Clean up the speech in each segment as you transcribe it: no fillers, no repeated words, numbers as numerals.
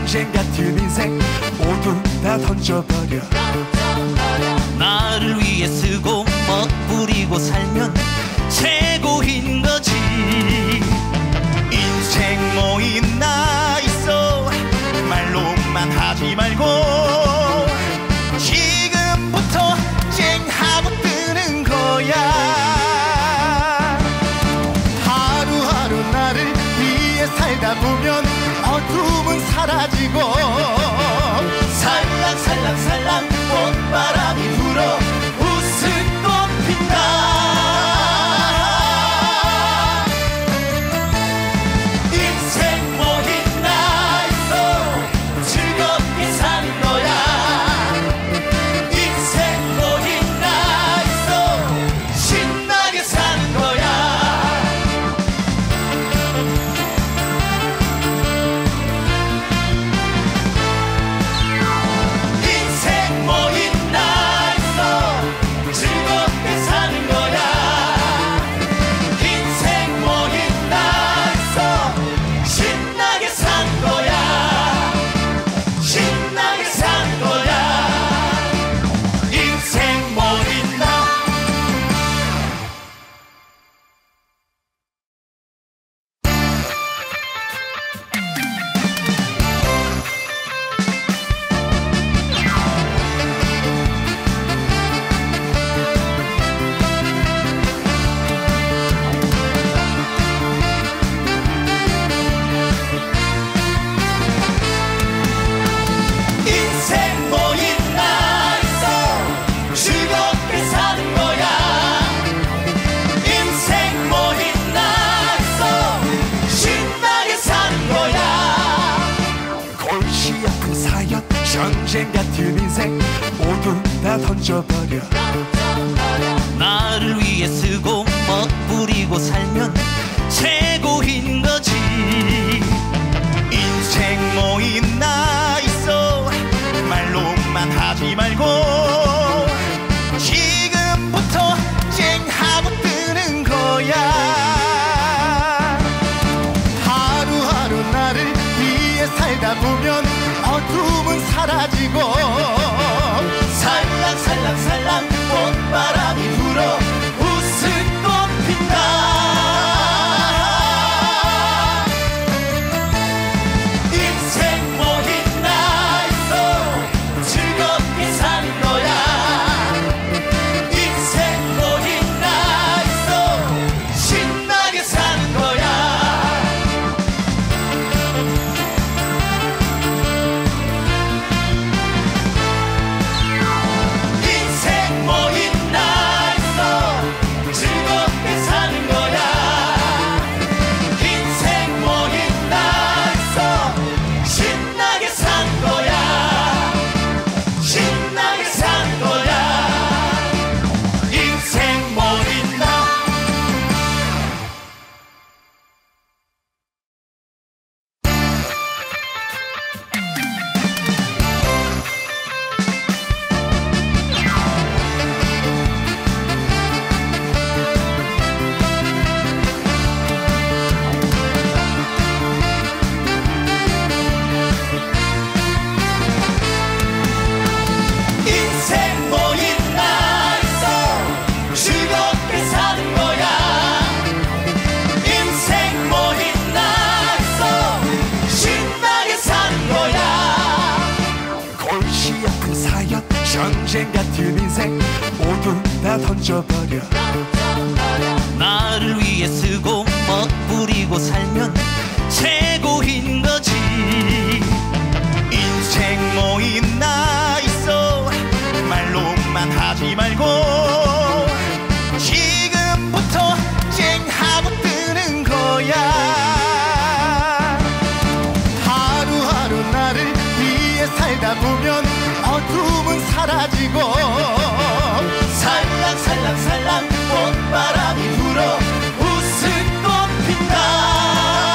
전쟁 같은 인생 모두 다 던져버려. 나를 위해 쓰고 멋부리고 살면 최고인 거지. 인생 뭐 있나 있어 말로만 하지 말고 지금부터 쨍하고 뜨는 거야. 하루하루 나를 위해 살다 보면 어둠은 사라지고 살랑살랑살랑 꽃바람이 불어 웃음꽃 핀다. 인생 뭐 있나 있어 즐겁게 사는 거야. 인생 뭐 있나 있어 신나게 사는 거야. 인생 뭐 있나 있어 즐겁게 사는 거야. 인생 뭐 있나 있어 신나게 사는 거야. 신나게 사는 거야. 인생 뭐 있나. 인생 뭐 있나 있어 즐겁게 사는 거야. 인생 뭐 있나 있어 신나게 사는 거야. 골치 아픈 사연 전쟁 같은 인생 모두 다 던져버려. 나를 위해 쓰고 멋부리고 살면 최고인 거지. 인생 뭐 있나 있어 말로만 하지 말고 지금부터 쨍하고 뜨는 거야. 하루하루 나를 위해 살다 보면 어둠은 사라지고 살랑살랑살랑 꽃바람이 불어 웃음꽃 핀다. 인생 뭐 있나 있어 즐겁게 사는 거야. 인생 뭐 있나 있어 신나게 사는 거야. 인생 뭐 있나 있어 즐겁게 사는 거야. 인생 뭐 있나 있어 신나게 사는 거야. 신나게 사는 거야. 인생 뭐 있나. 인생 뭐 있나 있어 즐겁게 사는 거야. 인생 뭐 있나 있어 신나게 사는 거야. 골치 아픈 사연 전쟁 같은 인생 모두 다 던져버려. 나를 위해 쓰고 멋부리고 살면 최고인 거지. 인생 뭐 있나 있어 말로만 하지 말고 지금부터 쨍하고 뜨는 거야. 하루하루 나를 위해 살다 보면 어둠은 사라지고 살랑살랑살랑 꽃바람이 불어 웃음꽃 핀다.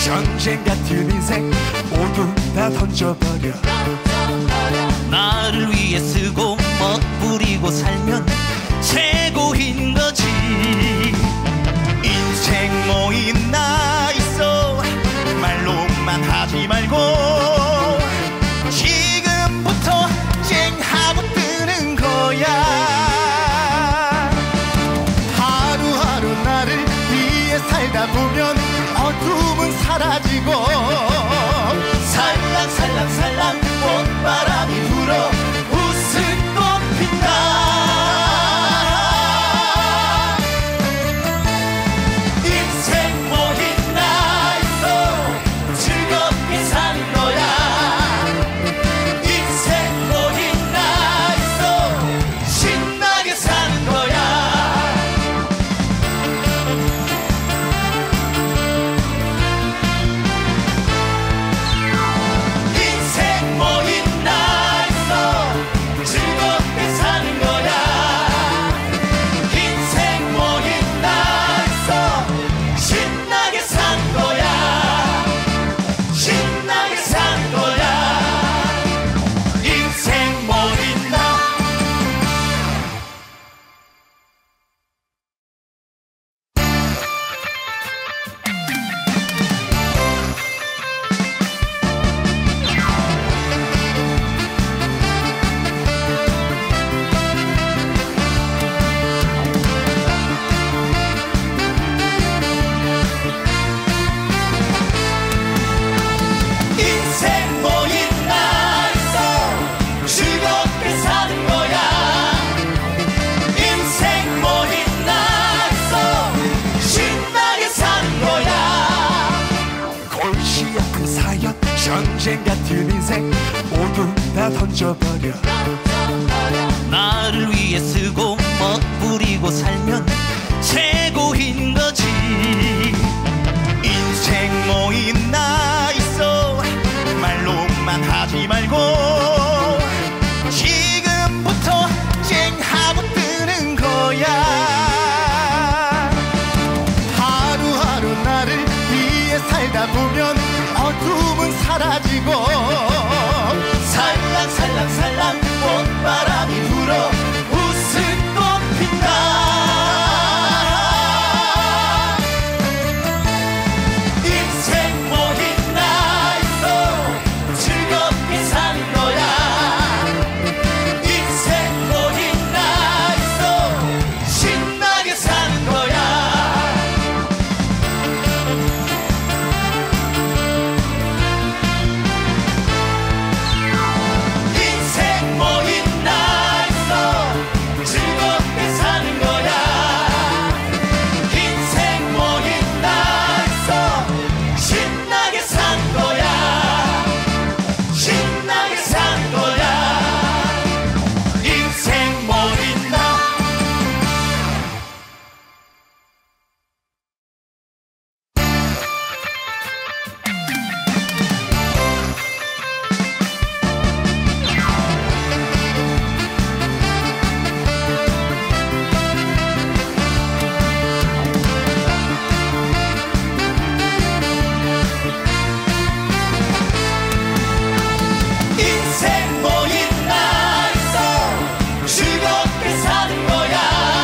전쟁 같은 인생 모두 다 던져버려. 나를 위해 쓰고 멋부리고 살면 최고인 거지. 인생 뭐 있나 있어 말로만 하지 말고 지금부터 쨍하고 뜨는 거야. 하루하루 나를 위해 살다 보면 어둠은 사라지고 살랑살랑살랑 꽃바람이 불어 웃음꽃 핀다. 인생 뭐 있나 있어 즐겁게 사는 거야. 인생 뭐 있나 있어 신나게 사는 거야. 인생 뭐 있나 있어 즐겁게 사는 거야. 인생 뭐 있나 있어 신나게 사는 거야. 신나게 사는 거야. 인생 뭐 있나. 인생 뭐 있나 있어 즐겁게 사는 거야. 인생 뭐 있나 있어 신나게 사는 거야. 골치 아픈 사연 전쟁 같은 인생 모두 다 던져버려. 나를 위해 쓰고 멋부리고 살면 최고인 거지. 인생 뭐 있나 있어 말로만 하지 말고 지금부터 쨍하고 뜨는 거야. 하루하루 나를 위해 살다 보면 어둠은 사라지고 살랑살랑살랑 꽃바람이 불어 웃음꽃 핀다. 인생 뭐 있나 있어 즐겁게 사는 거야. 인생 뭐 있나 있어 신나게 사는 거야. 인생 뭐 있나 있어 즐겁게 사는 거야. 인생 뭐 있나 있어 신나게 사는 거야. 신나게 사는 거야. 인생 뭐 있나. 인생 뭐 있나 있어 즐겁게 사는 거야.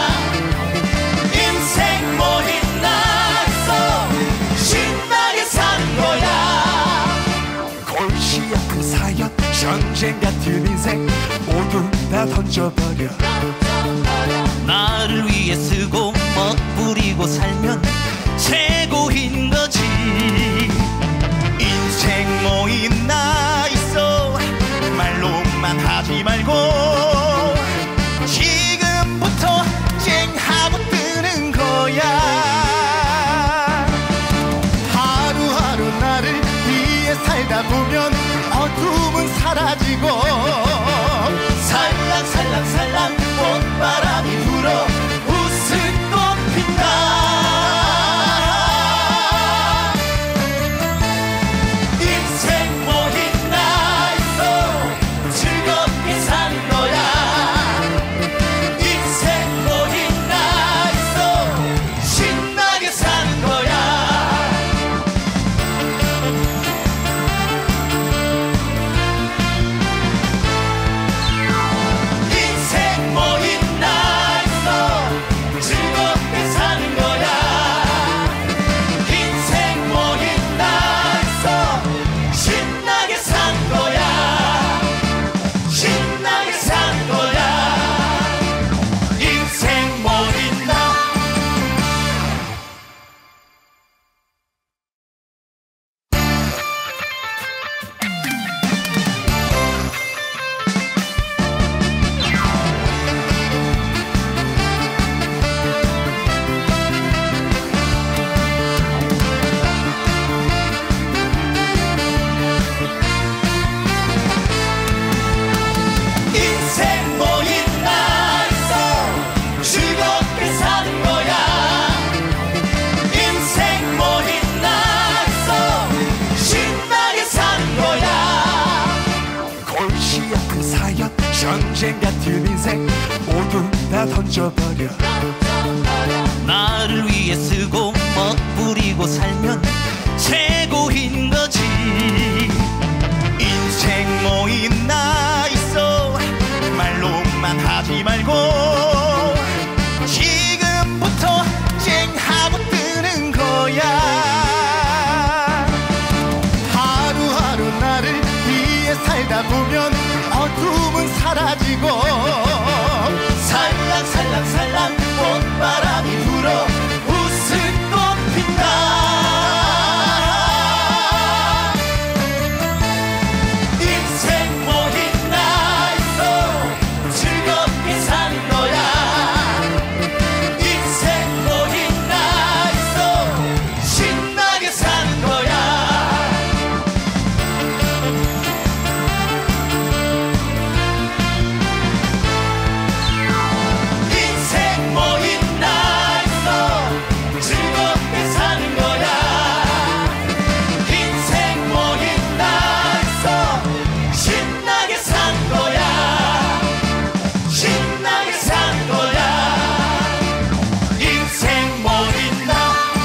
인생 뭐 있나 있어 신나게 사는 거야. 골치 아픈 사연 전쟁 같은 인생 모두 다 던져버려. 나를 위해 쓰고 멋부리고 살면 최고인 거지. 인생 뭐 있나 있어 말로만 하지 말고 지금부터 쨍하고 뜨는 거야. 하루하루 나를 위해 살다 보면 어둠은 사라지고 살랑살랑살랑 꽃바람이 불어 웃음꽃 핀다. 인생 뭐 있나 있어 즐겁게 사는 거야. 인생 뭐 있나 있어 신나게 사는 거야. 인생 뭐 있나 있어 즐겁게 사는 거야. 인생 뭐 있나 있어 신나게 사는 거야. 골치 아픈 사연 전쟁 같은 인생 모두 다 던져버려. 나를 위해 쓰고 멋부리고 살면 최고인 거지. 인생 뭐 있나 있어 말로만 하지 말고 지금부터 쨍하고 뜨는 거야. 하루하루 나를 위해 살다 보면 어둠은 사라지고 살랑살랑살랑 꽃바람이 불어 웃을 꽃 핀다. 인생 뭐 있나 있어 즐겁게 사는 거야. 인생 뭐 있나 있어 신나게 사는 거야. 인생 뭐 있나 있어 즐겁게 사는 거야. 인생 뭐 있나 있어 신나게 사는 거야. 신나게 사는 거야. 인생 뭐 있나.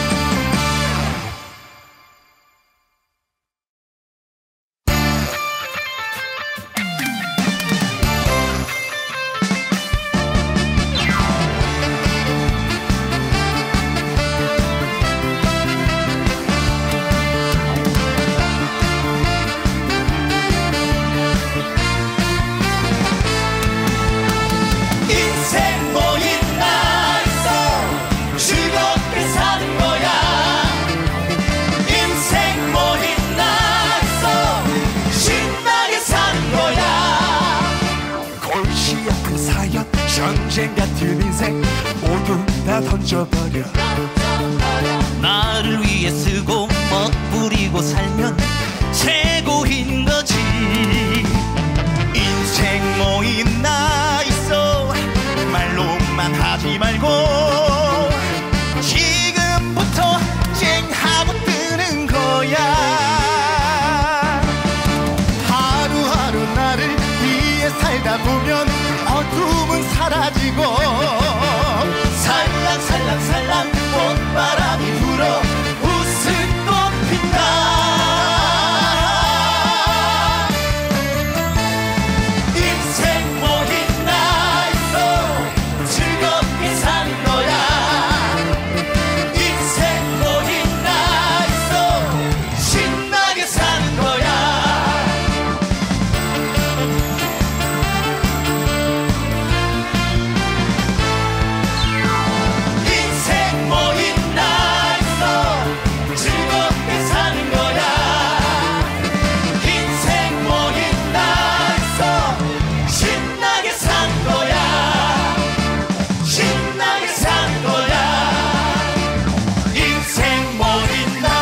인생 뭐 있나 있어 즐겁게 사는 거야. 인생 뭐 있나 있어 신나게 사는 거야. 골치 아픈 사연 전쟁 같은 인생 모두 다 던져버려. 나를 위해 쓰고 멋부리고 살면 최고인 거지. 인생 뭐 있나 있어 말로만 하지 말고 지금부터 쨍하고 뜨는 거야. 하루하루 나를 위해 살다 보면 어둠은 사라지고 살랑살랑살랑 꽃바람이 불어 웃을 꽃 핀다. 인생 뭐 있나 있어 즐겁게 사는 거야. 인생 뭐 있나 있어 신나게 사는 거야. 인생 뭐 있나 있어 즐겁게 사는 거야. 인생 뭐 있나 있어 신나게 사는 거야. 신나게 사는 거야. 인생 뭐 있나.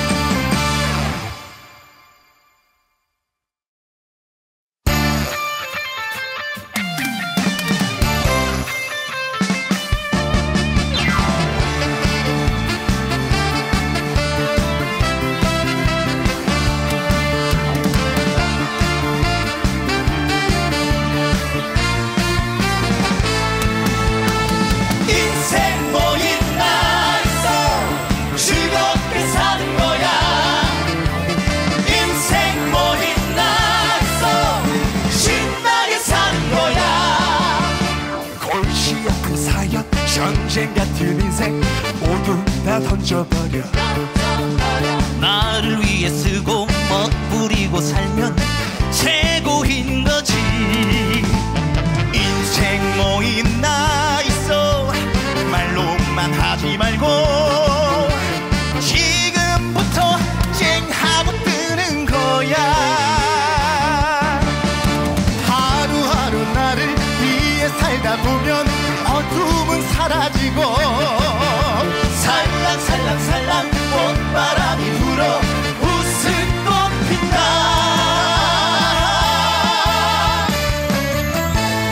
인생 뭐 있나 있어 즐겁게 사는 거야. 인생 뭐 있나 있어 신나게 사는 거야. 골치 아픈 사연 전쟁 같은 인생 모두 다 던져버려. 나를 위해 쓰고 멋부리고 살면 최고인 거지. 인생 뭐 있나 있어 말로만 하지 말고 지금부터 쨍하고 뜨는 거야. 하루하루 나를 위해 살다 보면 어둠은 사라지고 살랑살랑살랑 꽃바람이 불어 웃을 꽃 핀다.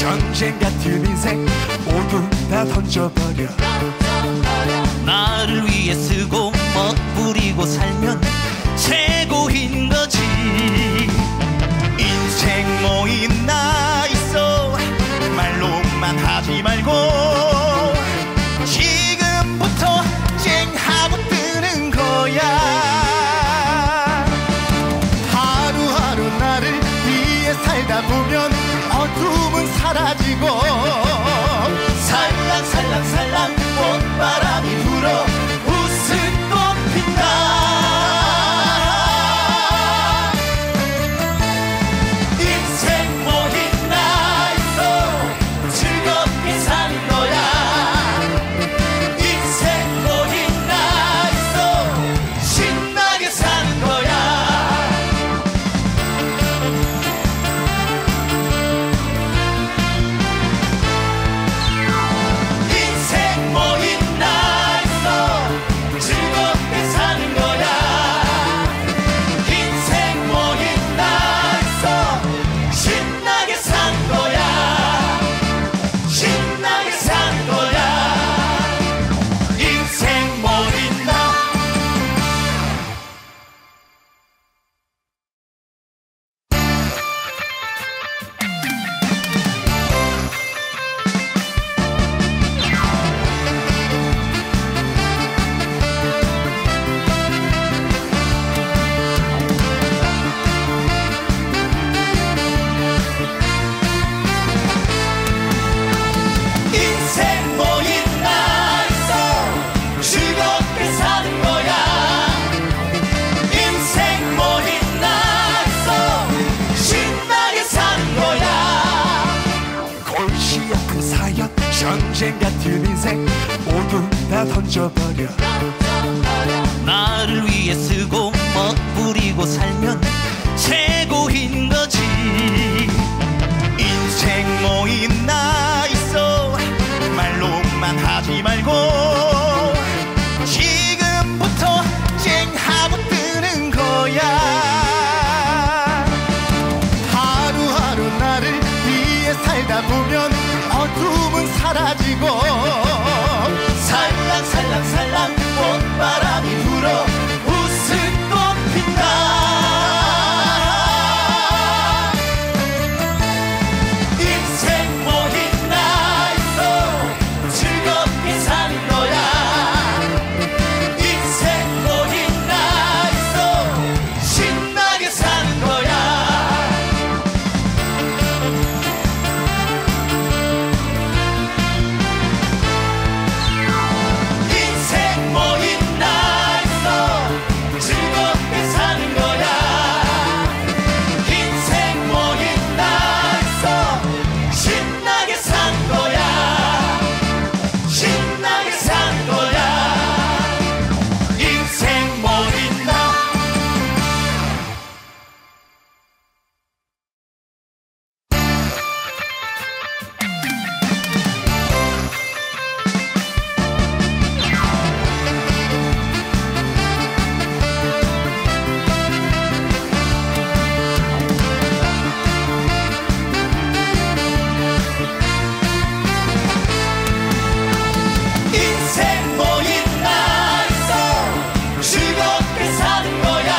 전쟁 같은 인생 모두 다 던져버려. 나를 위해 쓰고 멋부리고 살면 최고인 거지. 인생 뭐 있나 있어 말로만 하지 말고 지금부터 쨍하고 뜨는 거야. 하루하루 나를 위해 살다 보면 어둠은 사라지고 살랑살랑살랑 꽃바람이 불어 웃음꽃 핀다. 인생 뭐 있나 있어 즐겁게 사는 거야. 인생 뭐 있나 있어 신나게 사는 거야. 인생 뭐 있나 있어 즐겁게 사는 거야. 인생 뭐 있나 있어 신나게 사는 거야. 신나게 사는 거야. 인생 뭐 있나. 인생 뭐 있나 있어 즐겁게 사는 거야. 인생 뭐 있나 있어 신나게 사는 거야. 골치 아픈 사연 전쟁 같은 인생 모두 다 던져버려. 나를 위해 쓰고 멋부리고 살면 최고인 거지. 인생 뭐 있나 있어 말로만 하지 말고 지금부터 쨍하고 뜨는 거야. 하루하루 나를 위해 살다 보면 어둠은 사라지고 살랑살랑살랑 꽃바람이 불어 웃음꽃 핀다. 인생 뭐 있나 있어 즐겁게 사는 거야. 인생 뭐 있나 있어 신나게 사는 거야. 인생 뭐 있나 있어 즐겁게 사는 거야. 인생 뭐 있나 있어 신나게 사는 거야. 신나게 사는 거야. 인생 뭐 있나. 인생 뭐 있나 있어 즐겁게 사는 거야.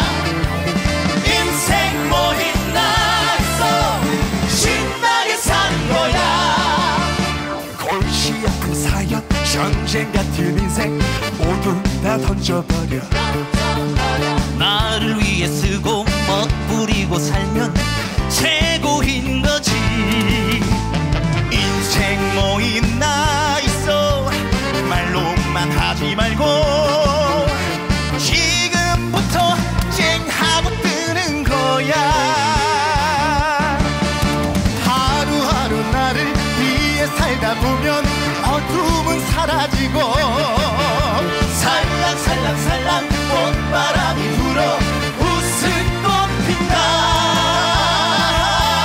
인생 뭐 있나 있어 신나게 사는 거야. 골치 아픈 사연 전쟁 같은 인생 모두 다 던져버려. 나를 위해 쓰고 멋부리고 살면 최고인 거지. 인생 뭐 있나 있어 말로만 하지 말고 지금부터 쨍하고 뜨는 거야. 하루하루 나를 위해 살다 보면 어둠은 사라지고 살랑살랑살랑 꽃바람이 불어 웃음꽃 핀다.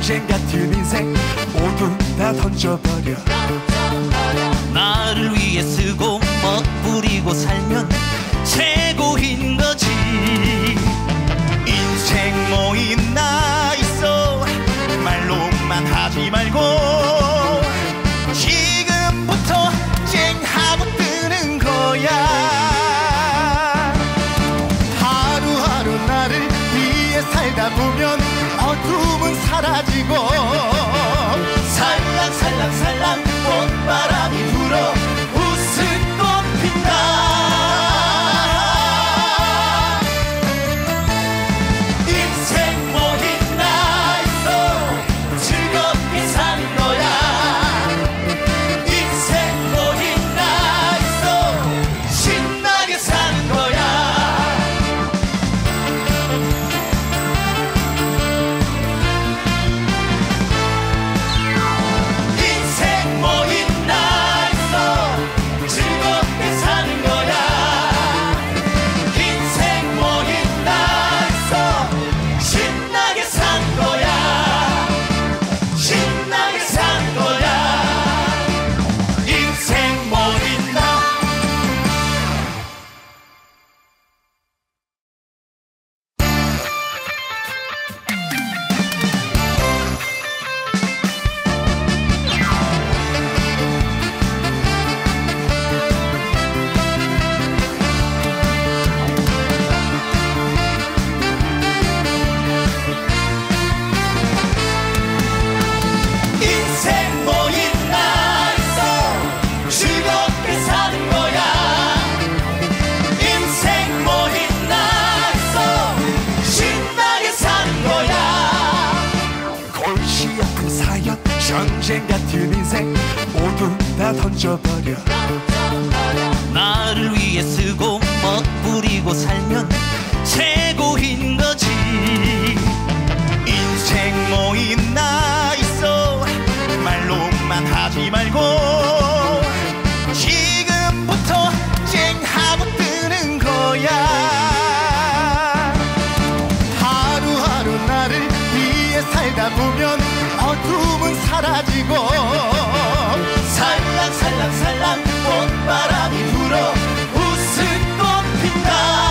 전쟁 같은 인생 모두 다 던져버려. 나를 위해 쓰고 멋부리고 살면 최고인 거지. 인생 뭐 있나 있어 말로만 하지 말고 지금부터 쨍하고 뜨는 거야. 하루하루 나를 위해 살다 보면 어둠은 사라지고 살랑살랑살랑 꽃바람이 불어 웃음꽃 핀다. 인생 뭐 있나 있어 즐겁게 사는 거야. 인생 뭐 있나 있어 신나게 사는 거야. 인생 뭐 있나 있어 즐겁게 사는 거야. 인생 뭐 있나 있어 신나게 사는 거야. 신나게 사는 거야. 인생 뭐 있나. 인생 뭐 있나 있어 즐겁게 사는 거야. 인생 뭐 있나 있어 신나게 사는 거야. 골치 아픈 사연 전쟁 같은 인생 모두 다 던져버려. 나를 위해 쓰고 멋부리고 살면 최고인 거지. 인생 뭐 있나 있어 말로만 하지 말고 지금부터 쨍하고 뜨는 거야. 하루하루 나를 위해 살다 보면 어둠은 사라지고 살랑살랑살랑 꽃바람이 불어 웃음꽃 핀다.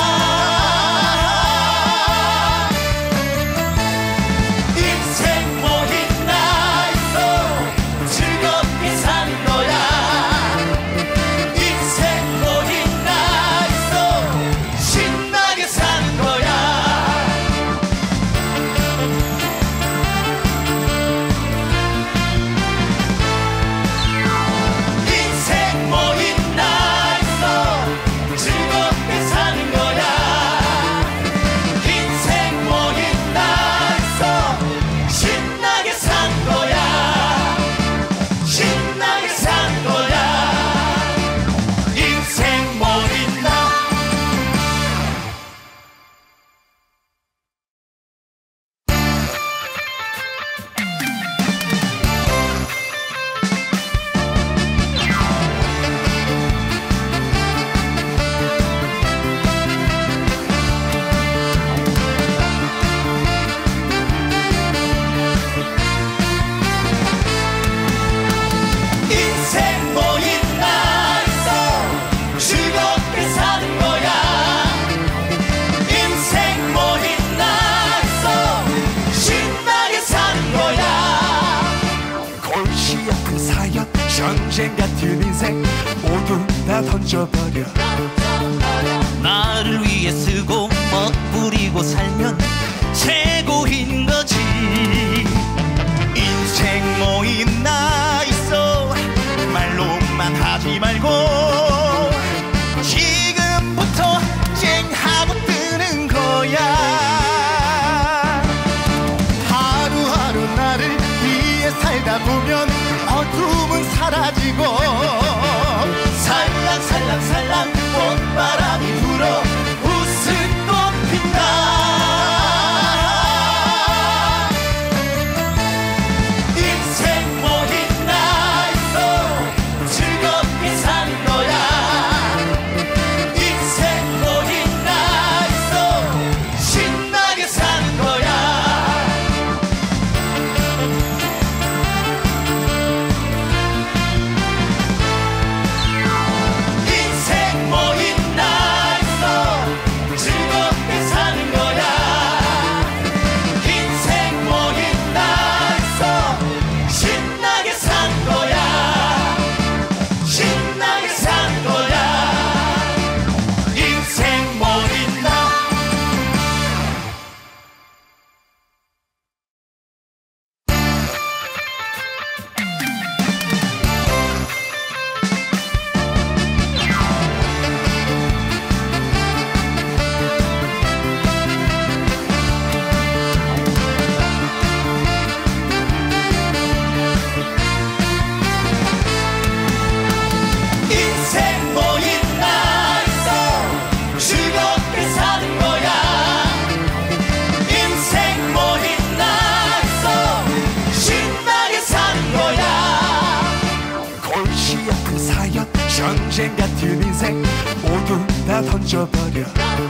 인생 뭐 있나 있어 즐겁게 사는 거야. 인생 뭐 있나 있어 신나게 사는 거야. 인생 뭐 있나 있어 즐겁게 사는 거야. 인생 뭐 있나 있어 신나게 사는 거야. 신나게 사는 거야. 인생 뭐 있나. 인생 뭐 있나 있어 즐겁게 사는 거야. 인생 뭐 있나 있어 신나게 사는 거야. 골치 아픈 사연 전쟁 같은 인생 모두 다 던져버려. 나를 위해 쓰고 멋부리고 살면 최고인 거지. 인생 뭐 있나 있어 말로만 하지 말고 지금부터 쨍하고 뜨는 거야. 하루하루 나를 위해 살다 보면 어둠은 사라지고 살랑살랑살랑 꽃바람이 불어 웃음꽃 핀다. 인생 뭐 있나 있어 즐겁게 사는 거야. 인생 뭐 있나 있어 신나게 사는 거야. 전쟁 같은 인생 모두 다 던져버려.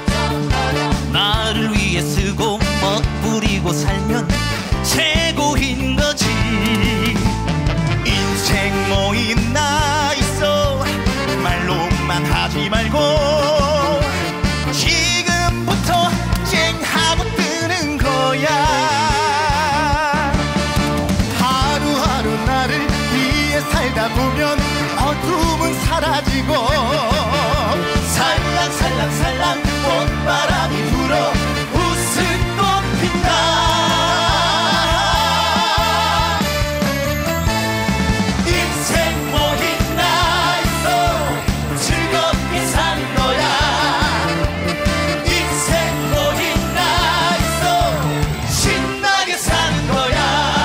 나를 위해 쓰고 멋부리고 살면 최고인 거지. 인생 뭐 있나 있어 말로만 하지 말고 지금부터 쨍하고 뜨는 거야. 하루하루 나를 위해 살다 보면 어둠은 사라지고 살랑살랑살랑 꽃바람이 불어 웃음꽃 핀다. 인생 뭐 있나 있어 즐겁게 사는 거야. 인생 뭐 있나 있어 신나게 사는 거야.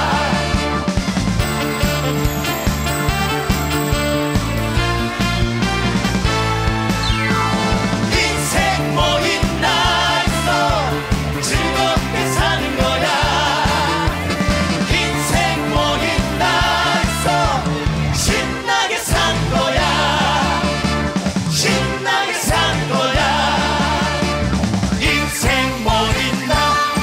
인생 뭐 있나 있어 즐겁게 사는 거야. 인생 뭐 있나 있어 신나게 사는 거야. 신나게 사는 거야. 인생 뭐 있나.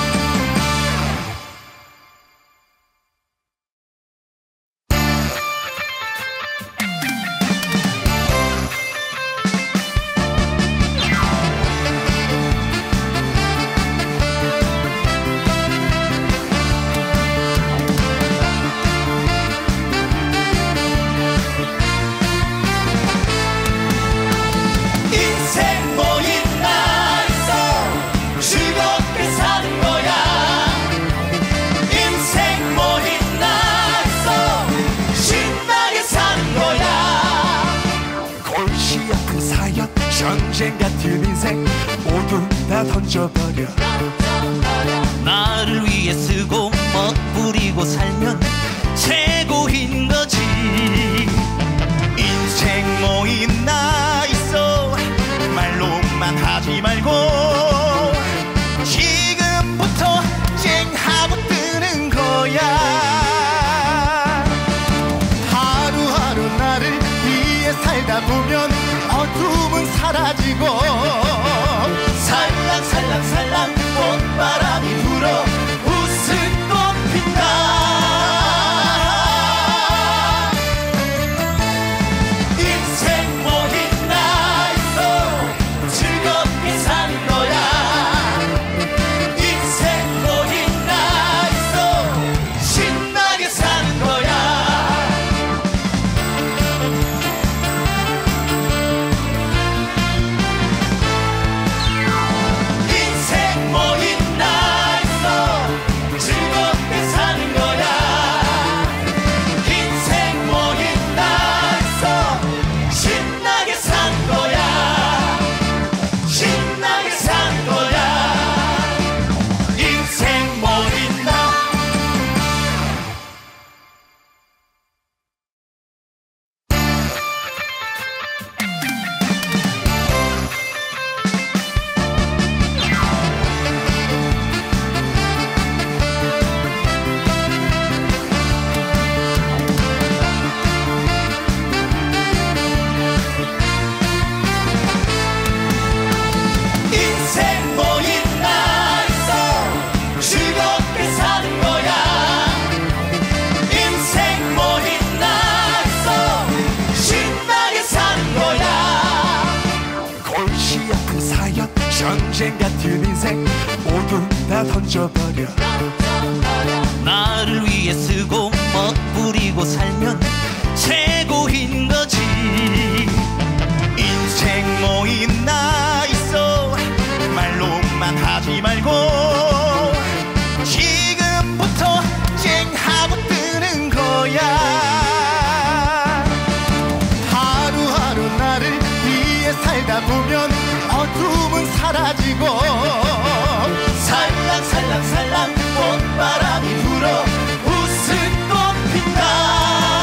인생 뭐 있나 있어 즐겁게 사는 거야. 인생 뭐 있나 있어 신나게 사는 거야. 골치 아픈 사연 전쟁 같은 인생 모두 다 던져버려. 나를 위해 쓰고 멋부리고 살면 최고인 거지. 인생 뭐 있나 있어 말로만 하지 말고 지금부터 쨍하고 뜨는 거야. 하루하루 나를 위해 살다 보면 어둠은 사라지고 살랑살랑살랑 꽃바람이 불어 웃음꽃 핀다. 인생 뭐 있나 있어 즐겁게 사는 거야. 인생 뭐 있나 있어 신나게 사는 거야. 인생 뭐 있나 있어 즐겁게 사는 거야. 인생 뭐 있나 있어 신나게 사는 거야. 신나게 사는 거야. 인생 뭐 있나. 인생 뭐 있나 있어 즐겁게 사는 거야. 인생 뭐 있나 있어 신나게 사는 거야. 골치 아픈 사연 전쟁 같은 인생 모두 다 던져버려. 나를 위해 쓰고 멋부리고 살면 최고인 거지. 인생 뭐 있나 있어 말로만 하지 말고 지금부터 쨍하고 뜨는 거야. 하루하루 나를 위해 살다 보면 어둠은 사라지고 살랑살랑살랑 꽃바람이 불어 웃음꽃 핀다.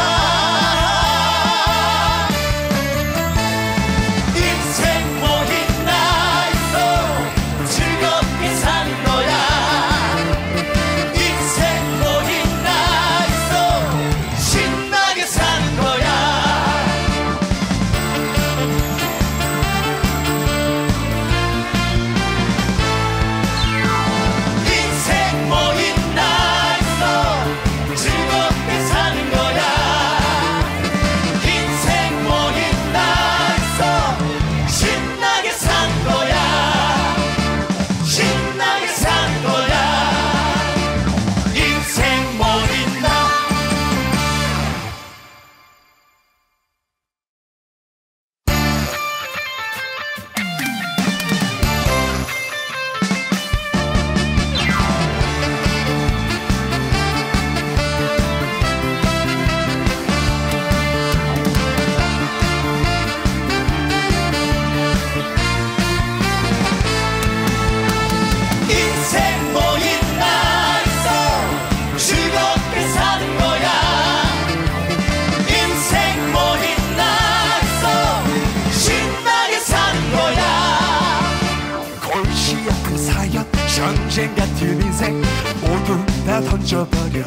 전쟁 같은 인생 모두 다 던져버려.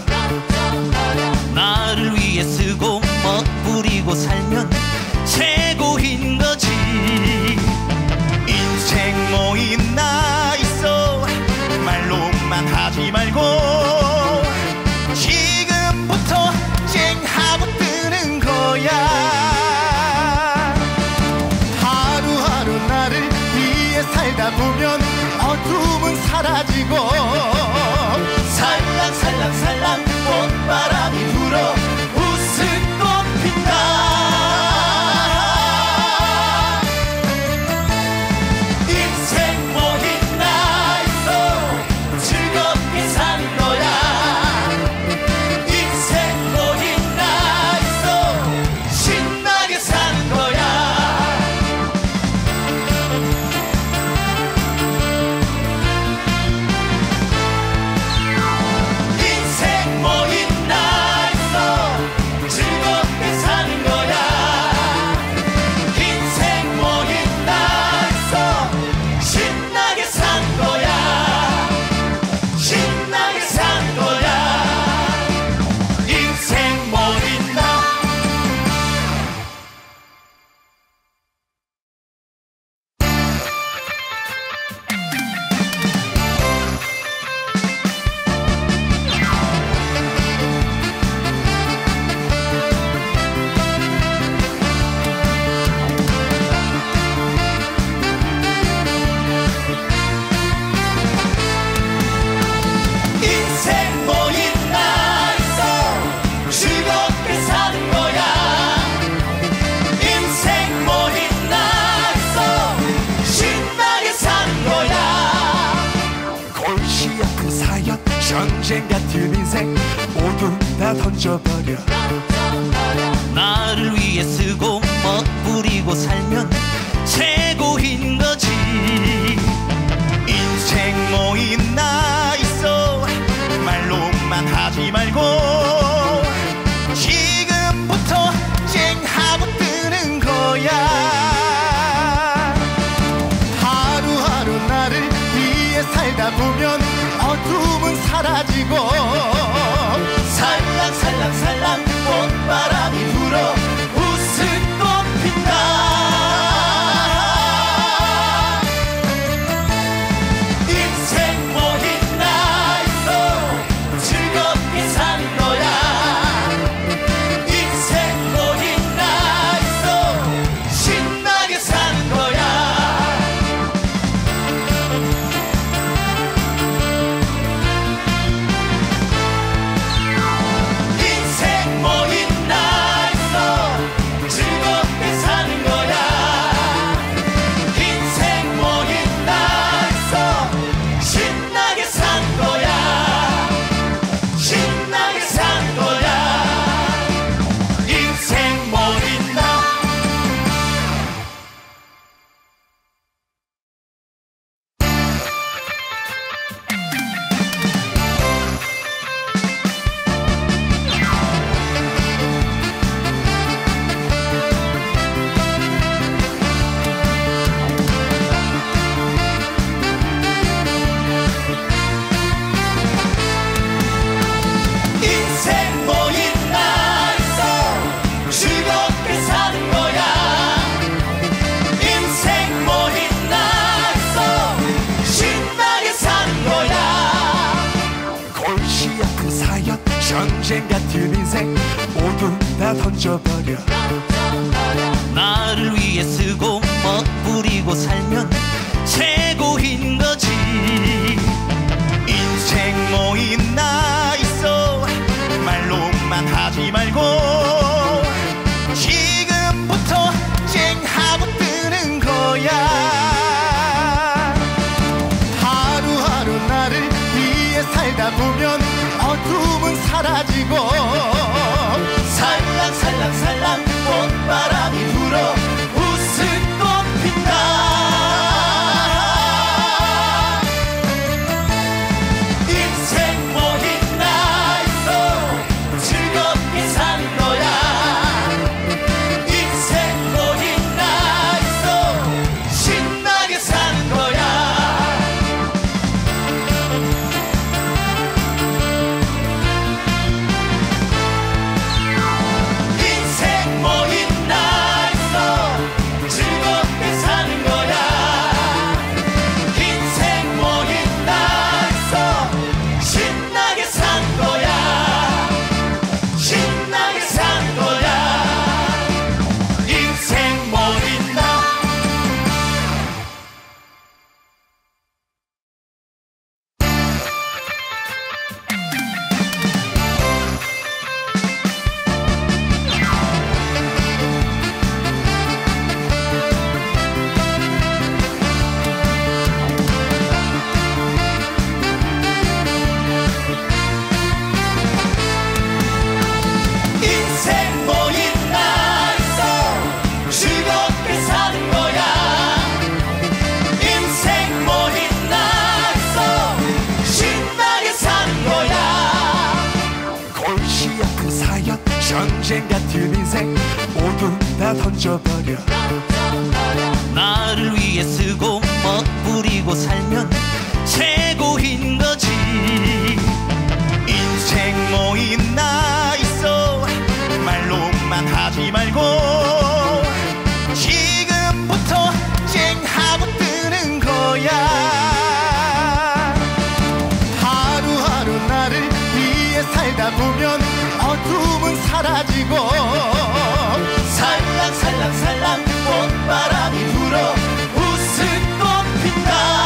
나를 위해 쓰고 멋부리고 살면 최고인 거지. 인생 뭐 있나 있어 말로만 하지 말고 지금부터 쨍하고 뜨는 거야. 하루하루 나를 위해 살다 보면 어둠은 사라지고 살랑살랑살랑 꽃바람이 불어 웃음꽃 핀다. 인생 뭐 있나 있어 즐겁게 사는 거야. 인생 뭐 있나 있어 신나게 사는 거야. 인생 뭐 있나 있어 즐겁게 사는 거야. 인생 뭐 있나 있어 신나게 사는 거야. 신나게 사는 거야. 인생 뭐 있나. 인생 뭐 있나 있어 즐겁게 사는 거야. 인생 뭐 있나 있어 신나게 사는 거야. 골치 아픈 사연 전쟁 같은 인생 모두 다 던져버려. 나를 위해 쓰고 멋부리고 살면 최고인 거지. 인생 뭐 있나 있어 말로만 하지 말고 지금부터 쨍하고 뜨는 거야. 하루하루 나를 위해 살다 보면 어둠은 사라지고 살랑살랑살랑 꽃바람이 불어 웃음꽃 핀다. 인생 뭐 있나 있어 즐겁게 사는 거야. 인생 뭐 있나 있어 신나게 사는 거야. 인생 뭐 있나 있어 즐겁게 사는 거야. 인생 뭐 있나 있어 신나게 사는 거야. 신나게 사는 거야. 인생 뭐 있나. 인생 뭐 있나 있어 즐겁게 사는 거야. 인생 뭐 있나 있어 신나게 사는 거야. 골치 아픈 사연 전쟁 같은 인생 모두 다 던져버려. 나를 위해 쓰고 멋부리고 살면 최고인 거지. 인생 뭐 있나 있어 말로만 하지 말고 지금부터 쨍하고 뜨는 거야. 하루하루 나를 위해 살다 보면 어둠은 사라지고 살랑살랑살랑 꽃바람이 불어 웃음꽃 핀다. 인생 뭐 있나 있어 즐겁게 사는 거야. 인생 뭐 있나 있어 신나게 사는 거야. 전쟁 같은 인생 모두 다 던져버려. 나를 위해 쓰고 멋부리고 살면 최고인 거지. 인생 뭐 있나 있어 말로만 하지 말고 지금부터 쨍하고 뜨는 거야. 하루하루 나를 위해 살다 보면 어둠은 사라지고 살랑살랑살랑 꽃바람이 불어 웃음꽃 핀다.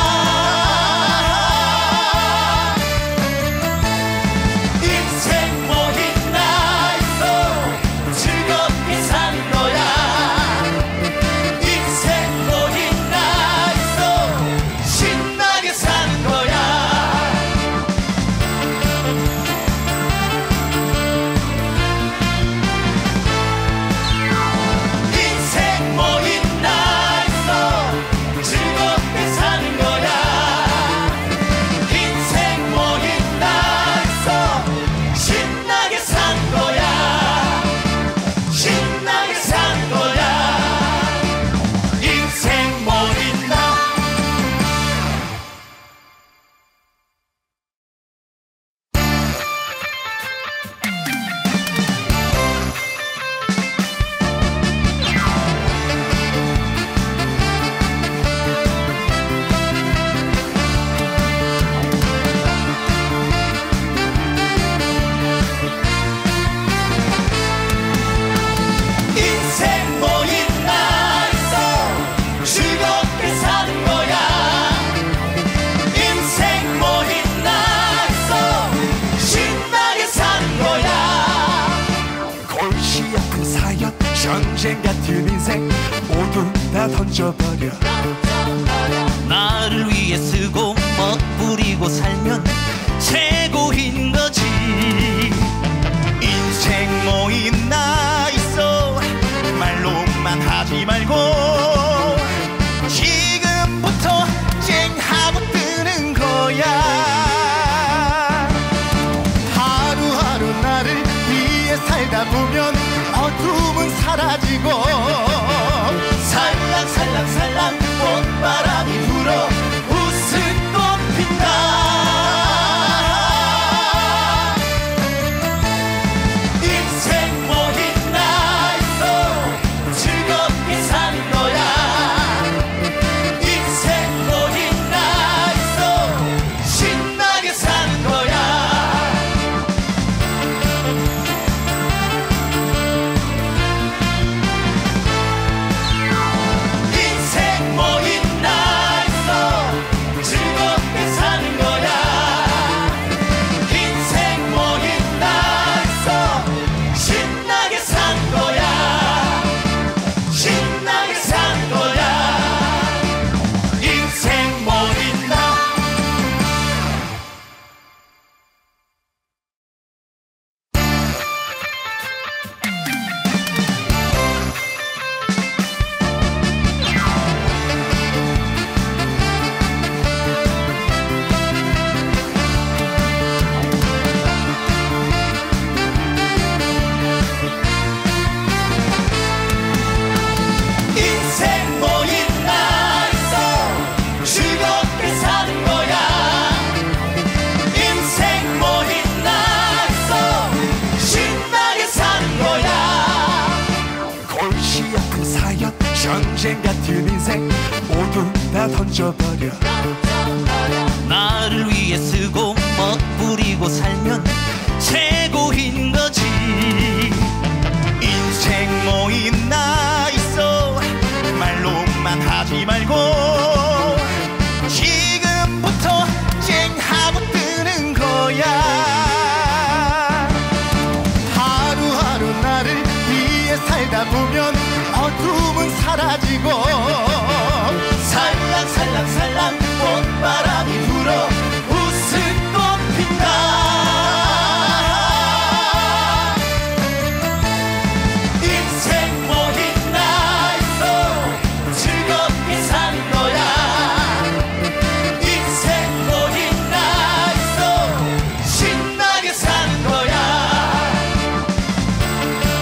인생 뭐 있나 있어 즐겁게 사는 거야. 인생 뭐 있나 있어 신나게 사는 거야. 인생 뭐 있나 있어 즐겁게 사는 거야. 인생 뭐 있나 있어 신나게 사는 거야. 신나게 사는 거야. 인생 뭐 있나. 인생 뭐 있나 있어 즐겁게 사는 거야. 인생 뭐 있나 있어 신나게 사는 거야. 골치 아픈 사연 전쟁 같은 인생 모두 다 던져버려. 나를 위해 쓰고 멋부리고 살면 최고인 거지. 인생 뭐 있나 있어 말로만 하지 말고 지금부터 쨍하고 뜨는 거야. 하루하루 나를 위해 살다 보면 어둠은 사라지고 살랑살랑살랑 꽃바람이 불어 웃음꽃 핀다. 인생 뭐 있나 있어 즐겁게 사는 거야. 인생 뭐 있나 있어 신나게 사는 거야. 인생 뭐 있나 있어 즐겁게 사는 거야. 인생 뭐 있나 있어 신나게 사는 거야. 신나게 사는 거야. 인생 뭐 있나. 인생 뭐 있나 있어 즐겁게 사는 거야. 인생 뭐 있나 있어 신나게 사는 거야. 골치 아픈 사연 전쟁 같은 인생 모두 다 던져버려. 나를 위해 쓰고 멋부리고 살면 최고인 거지. 인생 뭐 있나 있어 말로만 하지 말고 지금부터 쨍하고 뜨는 거야. 하루하루 나를 위해 살다 보면 어둠은 사라지고 살랑살랑살랑 꽃바람이 불어 웃음꽃 핀다. 인생 뭐 있나 있어 즐겁게 사는 거야. 인생 뭐 있나 있어 신나게 사는 거야.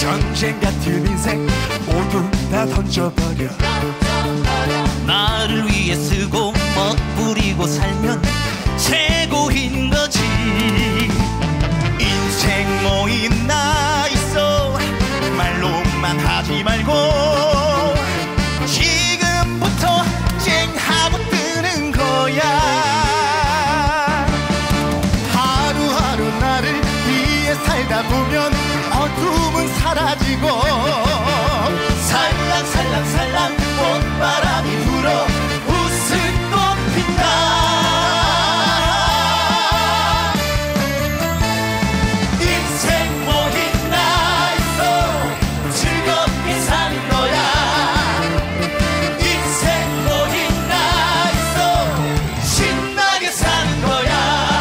전쟁 같은 인생 모두 다 던져버려. 나를 위해 쓰고 멋부리고 살면 최고인 거지. 인생 뭐 있나 있어 말로만 하지 말고 지금부터 쨍하고 뜨는 거야. 하루하루 나를 위해 살다 보면 어둠은 사라지고 살랑살랑살랑 꽃바람이 불어 웃을 꽃 핀다. 인생 뭐 있나 있어 즐겁게 사는 거야. 인생 뭐 있나 있어 신나게 사는 거야.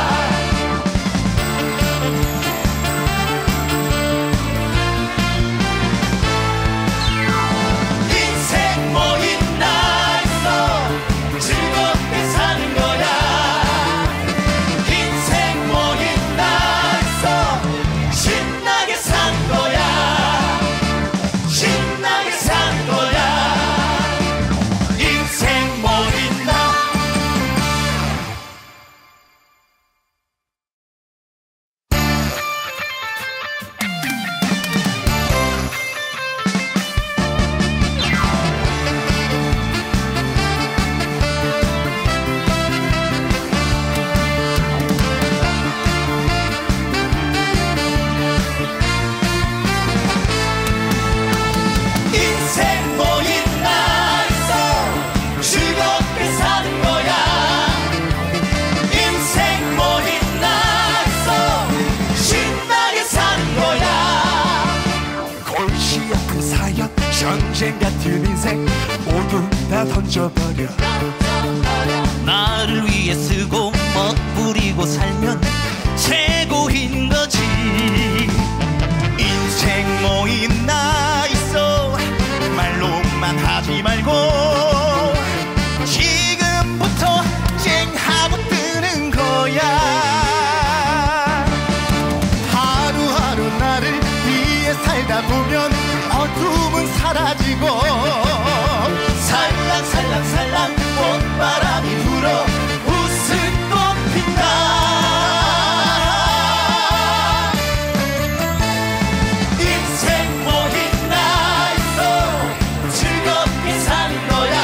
인생 뭐 있나 있어 즐겁게 사는 거야. 인생 뭐 있나 있어 신나게 사는 거야. 신나게 사는 거야. 인생 뭐 있나. 인생 뭐 있나 있어 즐겁게 사는 거야. 인생 뭐 있나 있어 신나게 사는 거야. 골치 아픈 사연 전쟁 같은 인생 모두 다 던져버려. 나를 위해 쓰고 멋부리고 살면 최고인 거지. 인생 뭐 있나 있어 말로만 하지 말고 지금부터 쨍하고 뜨는 거야. 하루하루 나를 위해 살다 보면 어둠은 사라지고 살랑살랑살랑 꽃바람이 불어 웃을 꽃 핀다. 인생 뭐 있나 있어 즐겁게 사는 거야.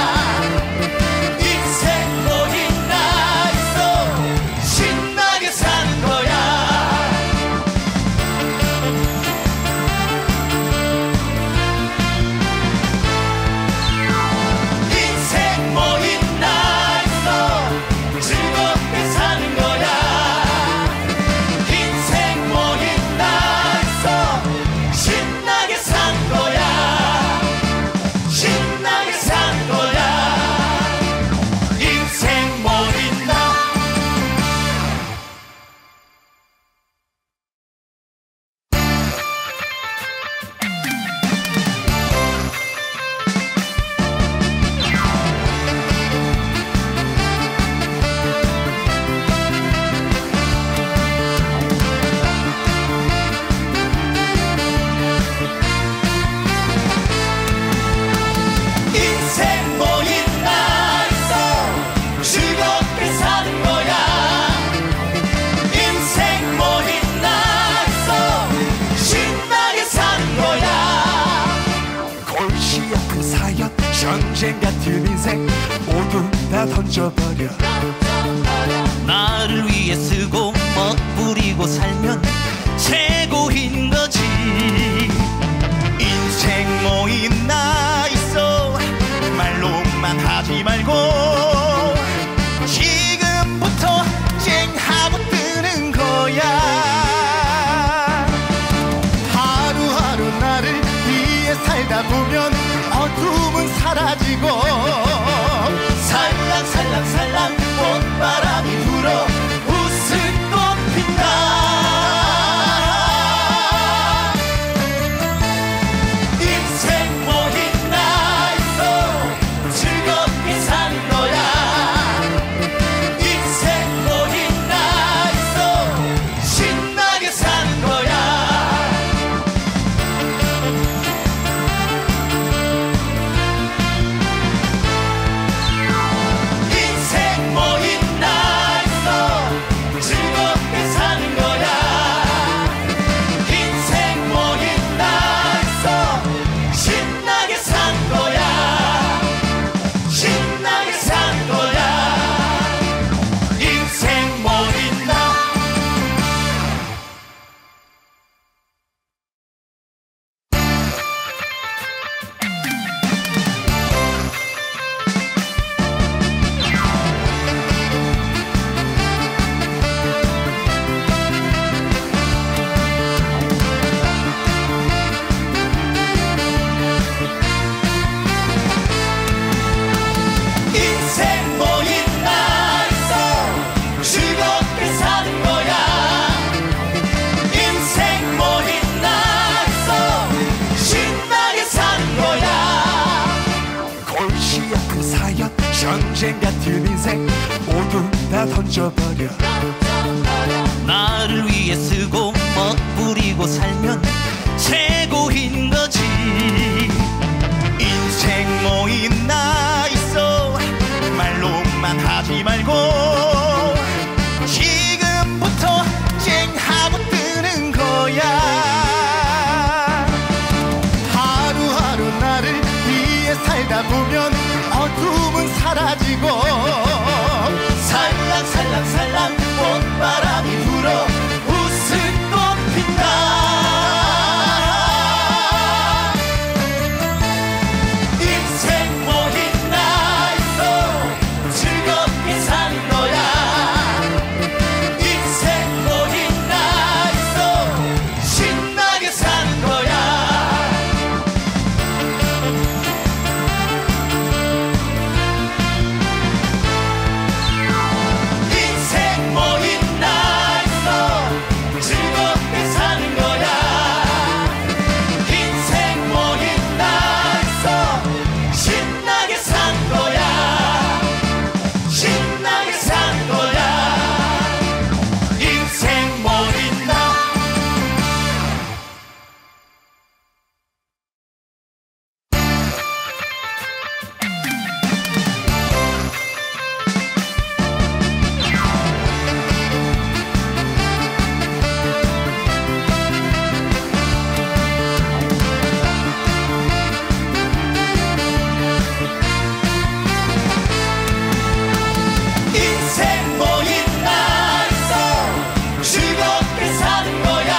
인생 뭐 있나 있어 신나게 사는 거야. 인생 뭐 있나 있어 즐겁게 사는 거야. 인생 뭐 있나 있어 신나게 사는 거야. 신나게 사는 거야. 인생 뭐 있나. 인생 뭐 있나 있어 즐겁게 사는 거야. 인생 뭐 있나 있어 신나게 사는 거야. 골치 아픈 사연 전쟁 같은 인생 모두 다 던져버려. 나를 위해 쓰고 멋부리고 살면 최고인 거지. 인생 뭐 있나 있어 말로만 하지 말고 지금부터 쨍하고 뜨는 거야. 하루하루 나를 위해 살다 보면 어둠은 사라지고 살랑살랑살랑 꽃바람이 불어 웃을 꽃 핀다. 전쟁 같은 인생 모두 다 던져버려. 나를 위해 쓰고 멋부리고 살면 최고인 거지. 인생 뭐 있나 있어 말로만 하지 말고 지금부터 쨍하고 뜨는 거야. 하루하루 나를 위해 살다 보면 어둠은 사라지고 살랑살랑살랑 꽃바람이 불어 웃을 꽃 핀다. 인생 뭐 있나 있어 즐겁게 사는 거야. 인생 뭐 있나 있어 신나게 사는 거야. 인생 뭐 있나 있어 즐겁게 사는 거야. 인생 뭐 있나 있어 신나게 사는 거야. 신나게 사는 거야. 인생 뭐 있나. 인생 뭐 있나 있어 즐겁게 사는 거야.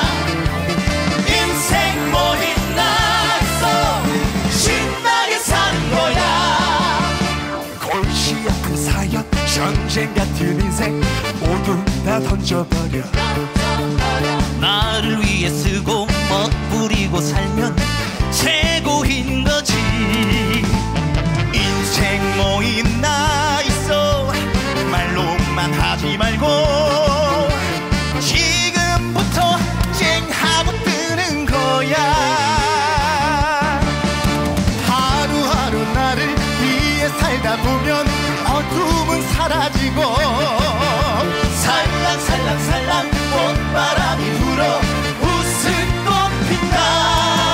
인생 뭐 있나 있어 신나게 사는 거야. 골치 아픈 사연 전쟁 같은 인생 모두 다 던져버려. 나를 위해 쓰고 멋부리고 살면 최고인 거지. 인생 뭐 있나 있어 말로만 하지 말고 지금부터 쨍하고 뜨는 거야. 하루하루 나를 위해 살다 보면 어둠은 사라지고 살랑살랑살랑 꽃바람이 불어 웃을 꽃 핀다.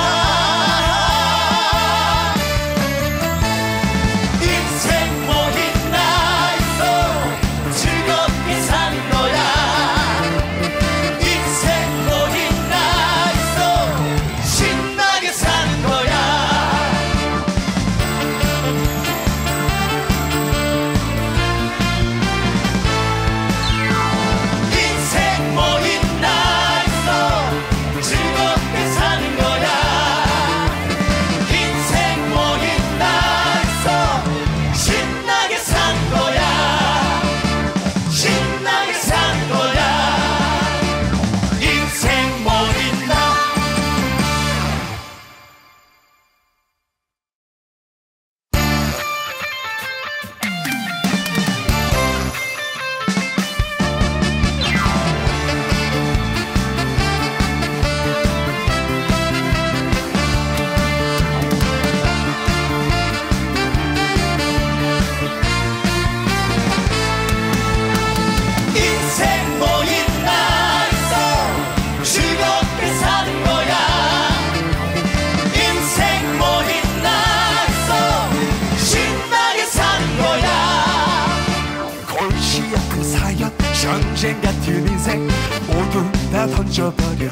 인생 뭐 있나 있어 즐겁게 사는 거야. 인생 뭐 있나 있어 신나게 사는 거야. 인생 뭐 있나 있어 즐겁게 사는 거야. 인생 뭐 있나 있어 신나게 사는 거야. 신나게 사는 거야. 인생 뭐 있나. 인생 뭐 있나 있어 즐겁게 사는 거야. 인생 뭐 있나 있어 신나게 사는 거야. 골치 아픈 사연 전쟁 같은 인생 모두 다 던져버려.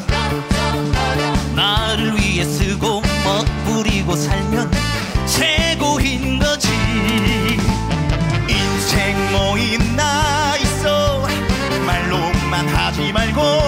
나를 위해 쓰고 멋부리고 살면 최고인 거지. 인생 뭐 있나 있어 말로만 하지 말고